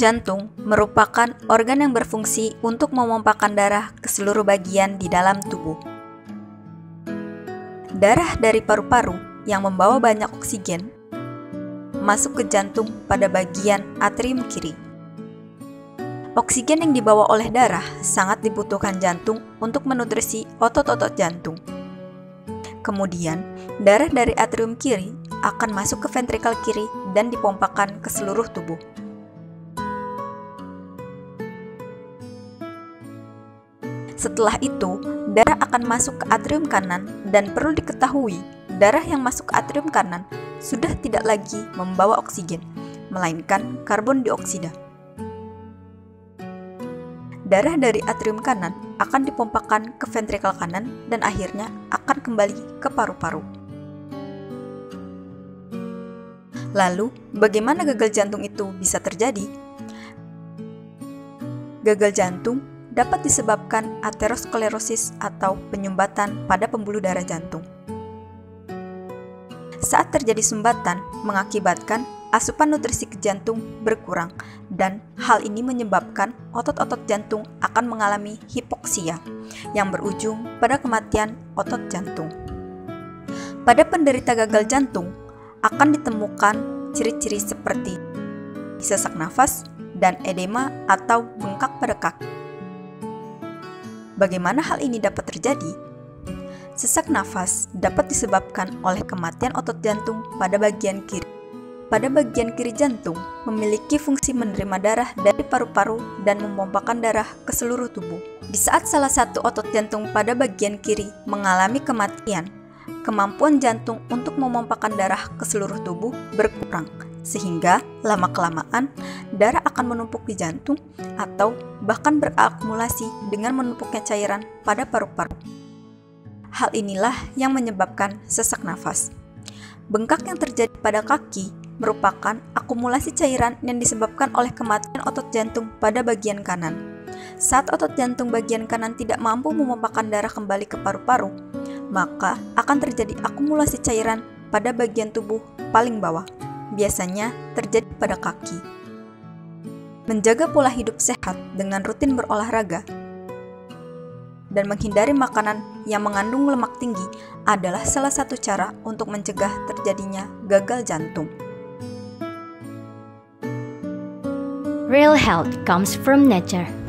Jantung merupakan organ yang berfungsi untuk memompahkan darah ke seluruh bagian di dalam tubuh. Darah dari paru-paru yang membawa banyak oksigen masuk ke jantung pada bagian atrium kiri. Oksigen yang dibawa oleh darah sangat dibutuhkan jantung untuk menutrisi otot-otot jantung. Kemudian, darah dari atrium kiri akan masuk ke ventrikel kiri dan dipompakan ke seluruh tubuh. Setelah itu, darah akan masuk ke atrium kanan dan perlu diketahui, darah yang masuk ke atrium kanan sudah tidak lagi membawa oksigen, melainkan karbon dioksida. Darah dari atrium kanan akan dipompakan ke ventrikel kanan dan akhirnya akan kembali ke paru-paru. Lalu, bagaimana gagal jantung itu bisa terjadi? Gagal jantung dapat disebabkan aterosklerosis atau penyumbatan pada pembuluh darah jantung. Saat terjadi sumbatan, mengakibatkan asupan nutrisi ke jantung berkurang, dan hal ini menyebabkan otot-otot jantung akan mengalami hipoksia, yang berujung pada kematian otot jantung. Pada penderita gagal jantung, akan ditemukan ciri-ciri seperti sesak nafas dan edema atau bengkak pada kaki. Bagaimana hal ini dapat terjadi? Sesak nafas dapat disebabkan oleh kematian otot jantung pada bagian kiri. Pada bagian kiri jantung memiliki fungsi menerima darah dari paru-paru dan memompahkan darah ke seluruh tubuh. Di saat salah satu otot jantung pada bagian kiri mengalami kematian, kemampuan jantung untuk memompahkan darah ke seluruh tubuh berkurang, sehingga lama-kelamaan darah akan menumpuk di jantung atau bahkan berakumulasi dengan menumpuknya cairan pada paru-paru. Hal inilah yang menyebabkan sesak nafas. Bengkak yang terjadi pada kaki merupakan akumulasi cairan yang disebabkan oleh kematian otot jantung pada bagian kanan. Saat otot jantung bagian kanan tidak mampu memompahkan darah kembali ke paru-paru, maka akan terjadi akumulasi cairan pada bagian tubuh paling bawah. Biasanya terjadi pada kaki. Menjaga pola hidup sehat dengan rutin berolahraga dan menghindari makanan yang mengandung lemak tinggi adalah salah satu cara untuk mencegah terjadinya gagal jantung. Real health comes from nature.